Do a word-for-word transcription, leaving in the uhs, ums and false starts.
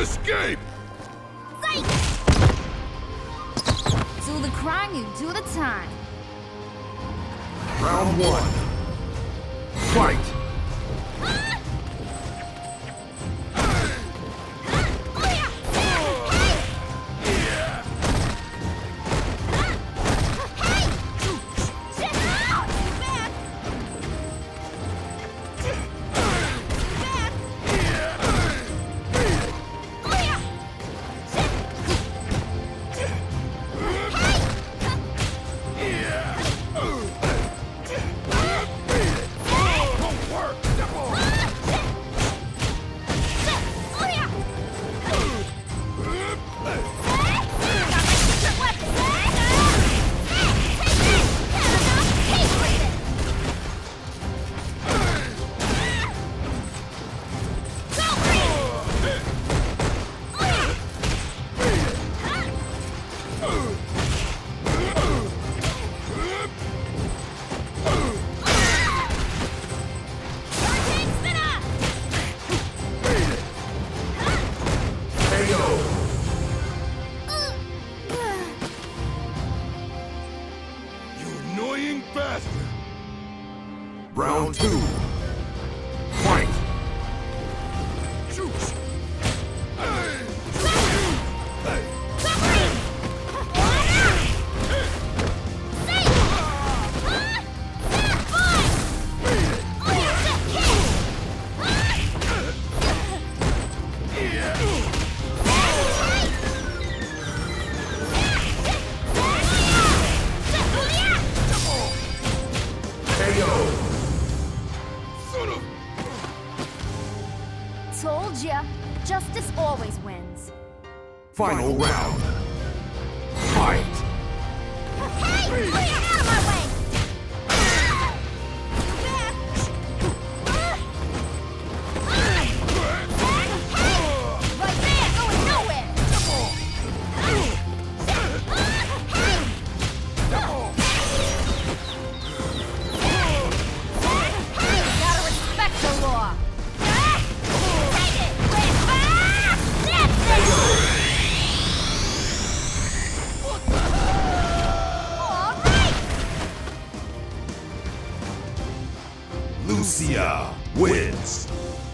escape! Psych! Do the crime, you do the time. Round one. Fight! Bastard! Round two. Fight! Shoot! Told ya, justice always wins. Final round. Fight! Hey! Get out of my way! Right there, going nowhere! Gotta respect the law. Lucia wins.